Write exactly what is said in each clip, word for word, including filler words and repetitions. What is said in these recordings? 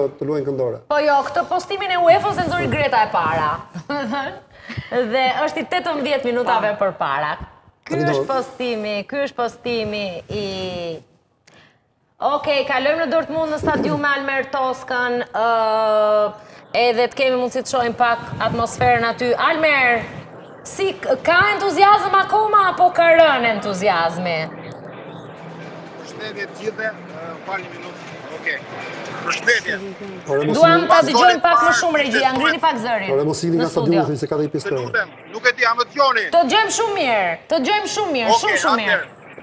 të luajnë këndore. Po jo, këtë postimin e UEFA-s e nxori Greta e para. Dhe është i tetëmbëdhjetë minutave për para. Ky është postimi, ky është postimi i... Okej, kalojmë në Dortmund në stadium me Almer Toskën, edhe të kemi mundësi të shohim pak atmosferën aty. Almer, si ka entuziazm akoma apo ka rënë entuziazmi? Përshëndetje të gjithëve, falni minutë. Okej. Përshëndetje. Duam ta dëgjojmë pak më shumë regjia, ngrini pak zërin. Ore mos ikni nga stadiumi thjesht se ka dhe pjesë Të lutem, nuk e di, a më dëgjoni? Të dëgjojmë shumë mirë, të dëgjojmë shumë mirë, shumë shumë mirë.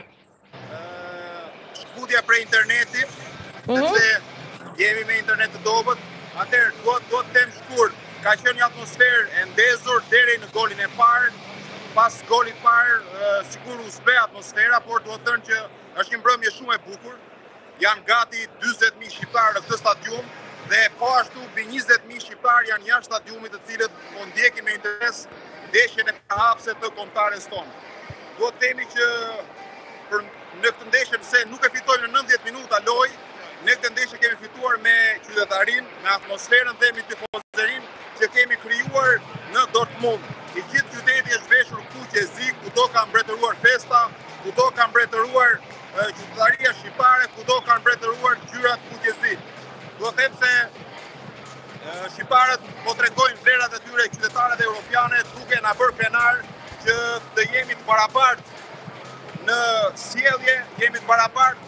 Shkputja për interneti, sepse jemi me internet të dobët, atëherë duhet duhet të them shkurt, ka qenë një atmosferë e ndezur deri në golin e parë. Pas golit parë, sigur u zbe atmosfera, por duhet thënë që është një mbrëmje shumë e bukur. Janë gati dyzet mijë shqiptarë në këtë stadium dhe po ashtu mbi njëzet mijë shqiptarë janë jashtë stadiumit, të cilët po ndjekin me interes ndeshjen e hapse të kombëtares tonë. Duhet të themi që për në këtë ndeshje pse nuk e fitojmë në nëntëdhjetë minuta lojë, në këtë ndeshje kemi fituar me qytetarinë, me atmosferën dhe me tifozërinë që kemi krijuar në Dortmund. I gjithë qyteti është veshur kuqezi, kudo ka mbretëruar festa, kudo ka mbretëruar qytetaria shqiptare, kudo ka mbretëruar ngjyrat kuqezi. Duhet të them se shqiptarët po tregojnë vlerat e tyre qytetare dhe europiane, duke na bërë krenar që të jemi të barabartë në sjellje, jemi të barabartë.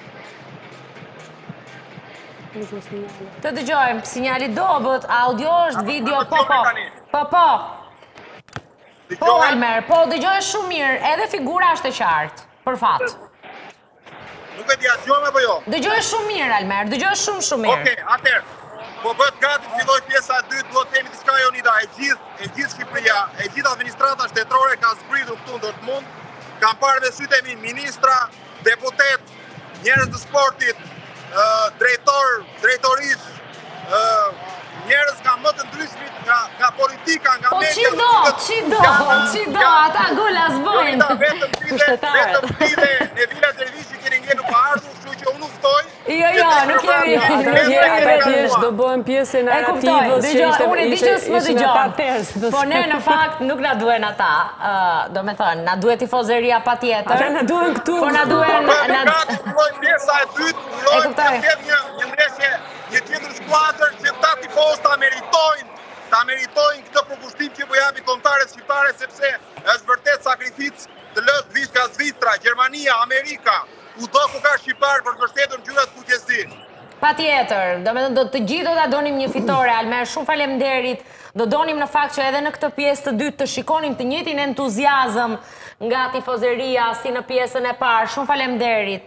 Të dëgjojmë, sinjali dobët, audio është, video, po po. Po po. Po Almer, po dëgjoj shumë mirë, edhe figura është e qartë, për fat. Nuk e di a dëgjojmë apo jo? Dëgjoj shumë mirë Almer, dëgjoj shumë shumë mirë. Okej, atëherë, po bëhet gati të filloj pjesa e dytë, duhet të themi diçka Jonida, e gjithë, e gjithë Shqipëria, e gjithë administrata shtetërore ka zbritur këtu në Dortmund, kanë parë me sytë e mi ministra, deputet, njerëz të sportit, drejtor, drejtorish, njerëz nga më të ndryshmit, nga politika, nga media. Po qido, qido, qido, ata gola zbojnë. Vetëm pide, vetëm pide, në Vila Dervishi keni ngelu pa ardhur, kështu që unë uftoj. Jo, jo, nuk jemi, nuk jemi thjesht do bëhen pjesë e narrativës që ishte unë e di që s'më dëgjon. Po ne në fakt nuk na duhen ata. Do me thënë, na duhet tifozeria patjetër. Ata na duhen këtu. Po na duhen na duhen pjesa e dytë, urojmë të ketë një një ndeshje, një tjetër skuadër që ta tifozë ta meritojnë, ta meritojnë këtë përkushtim që po japi kombëtarët shqiptare, sepse është vërtet sakrificë të lësh vishka Zvicra, Gjermania, Amerika, kudo ku ka shqiptar për të mbështetur ngjyrat kuqezi. Patjetër, do me do të gjithë do ta donim një fitore, Almer, shumë faleminderit. Do donim në fakt që edhe në këtë pjesë të dytë të shikonim të njëjtin entuziazëm nga tifozeria si në pjesën e parë. Shumë faleminderit.